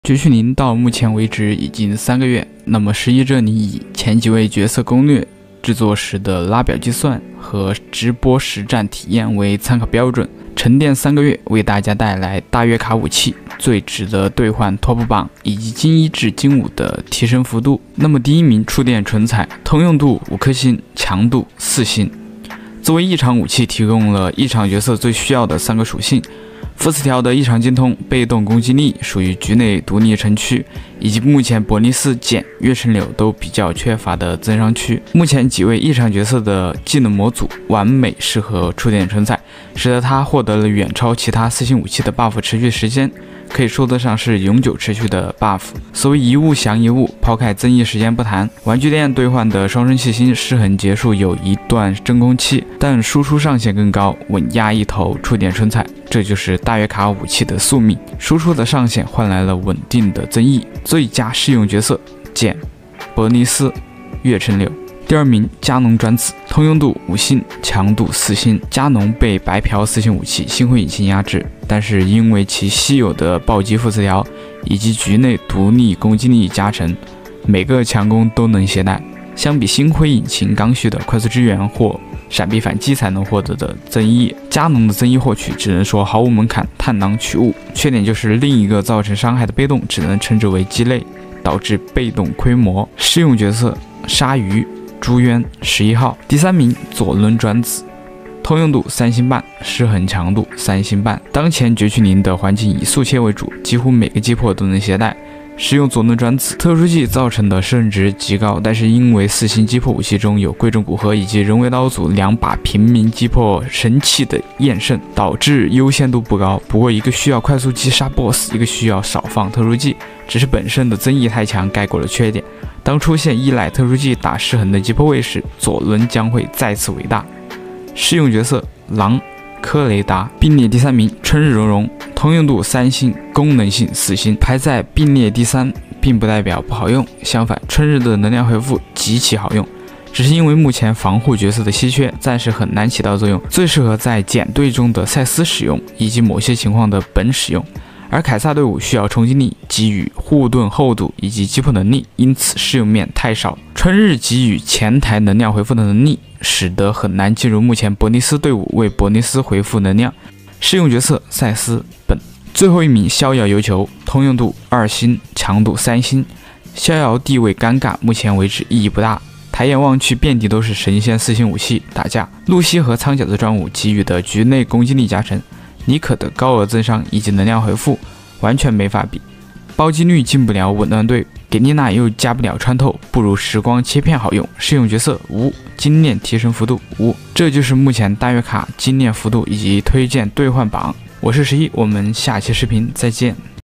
绝区0到目前为止已经3个月，那么实依着你以前几位角色攻略制作时的拉表计算和直播实战体验为参考标准，沉淀3个月，为大家带来大月卡武器最值得兑换 TOP 榜以及金1至金5的提升幅度。那么第1名触电纯彩，通用度5颗星，强度4星。作为异常武器，提供了异常角色最需要的3个属性。副词条的异常精通，被动攻击力属于局内独立城区，以及目前伯尼斯减月尘流都比较缺乏的增伤区。目前几位异常角色的技能模组完美适合触电纯彩，使得它获得了远超其他4星武器的 buff 持续时间，可以说得上是永久持续的 buff。所谓一物降一物，抛开增益时间不谈，玩具店兑换的双生气星失衡结束有一段真空期，但输出上限更高，稳压一头触电纯彩。这就是大月卡武器的宿命，输出的上限换来了稳定的增益。最佳适用角色减伯尼斯月尘流。第2名加农转子，通用度5星，强度4星。加农被白嫖4星武器星辉引擎压制，但是因为其稀有的暴击副词条以及局内独立攻击力加成，每个强攻都能携带。相比星辉引擎刚需的快速支援或闪避反击才能获得的增益，加农的增益获取只能说毫无门槛，探囊取物。缺点就是另一个造成伤害的被动只能称之为鸡肋，导致被动亏磨。适用角色鲨鱼朱渊11号。第3名左轮转子，通用度3星半，失衡强度3星半。当前绝区0的环境以速切为主，几乎每个击破都能携带。使用左轮转子，特殊技造成的胜值极高，但是因为4星击破武器中有贵重骨盒以及人为刀组2把平民击破神器的验证，导致优先度不高。不过一个需要快速击杀 BOSS， 一个需要少放特殊技，只是本身的增益太强盖过了缺点。当出现依赖特殊技打失衡的击破位时，左轮将会再次伟大。适用角色狼科雷达，并列第3名春日熔融，通用度3星，功能性4星。排在并列第3并不代表不好用，相反，春日的能量回复极其好用，只是因为目前防护角色的稀缺，暂时很难起到作用，最适合在简队中的赛斯使用，以及某些情况的本使用。而凯撒队伍需要冲击力、给予护盾厚度以及击破能力，因此适用面太少。春日给予前台能量回复的能力，使得很难进入目前伯尼斯队伍为伯尼斯回复能量。适用角色赛斯本。最后1名逍遥游球，通用度2星，强度3星。逍遥地位尴尬，目前为止意义不大。抬眼望去，遍地都是神仙4星武器打架，露西和苍角的专武给予的局内攻击力加成，妮可的高额增伤以及能量回复完全没法比。暴击率进不了稳断队，给丽娜又加不了穿透，不如时光切片好用。适用角色5，精炼提升幅度5。这就是目前大月卡精炼幅度以及推荐兑换榜。我是11，我们下期视频再见。